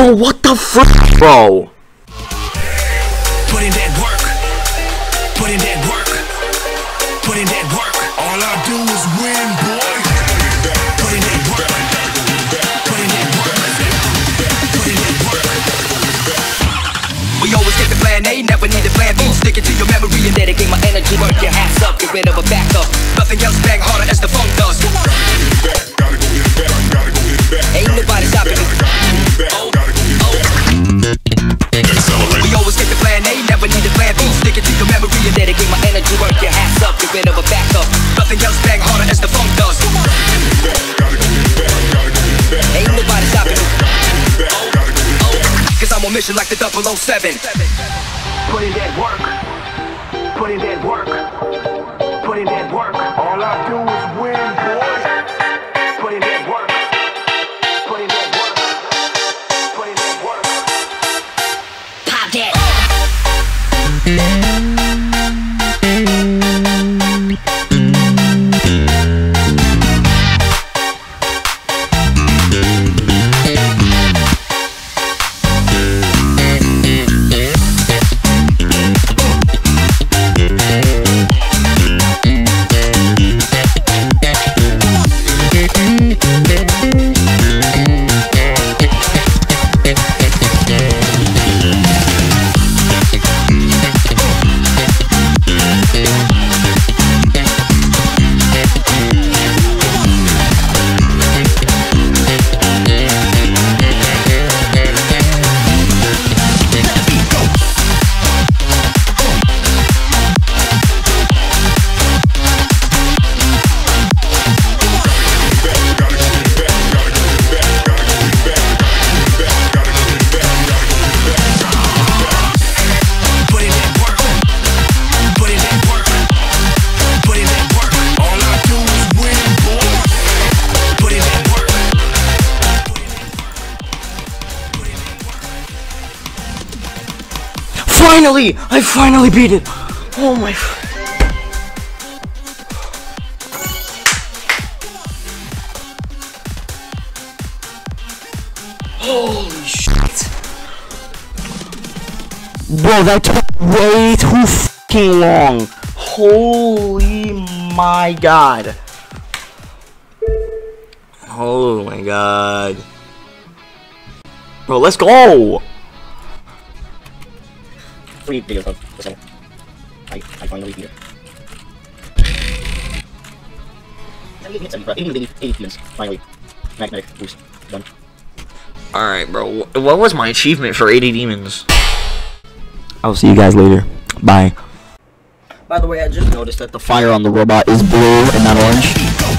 Bro, what the frick, bro? Put in that work. Put in that work. Put in that work. All I do is win, boy. Put in that work. Put in that work. Put in that work. We always get the plan A, never need a plan B. Stick it to your memory and dedicate my energy. Work your ass up, get rid of a backup. Nothing else bang harder as the funk does. Ain't nobody stopping me. We always get the plan A, never need a plan B. Stick it to your memory and dedicate my energy. Work your ass up, get rid of a backup. Nothing else bang harder as the funk does. Ain't nobody stopping me. Cause I'm on mission like the 007. Put in that work. Put in that work. Put in that work. All I do is win, boy. Put in that work. Put in that work. Put in that work. Pop that. Finally! I finally beat it! Oh my... Holy shit! Bro, that took way too fucking long! Holy my god! Oh my god! Bro, let's go! Free video of this one. I finally beat it. 80 demons. Finally. Magnetic boost. Done. Alright, bro. What was my achievement for 80 demons? I'll see you guys later. Bye. By the way, I just noticed that the fire on the robot is blue and not orange.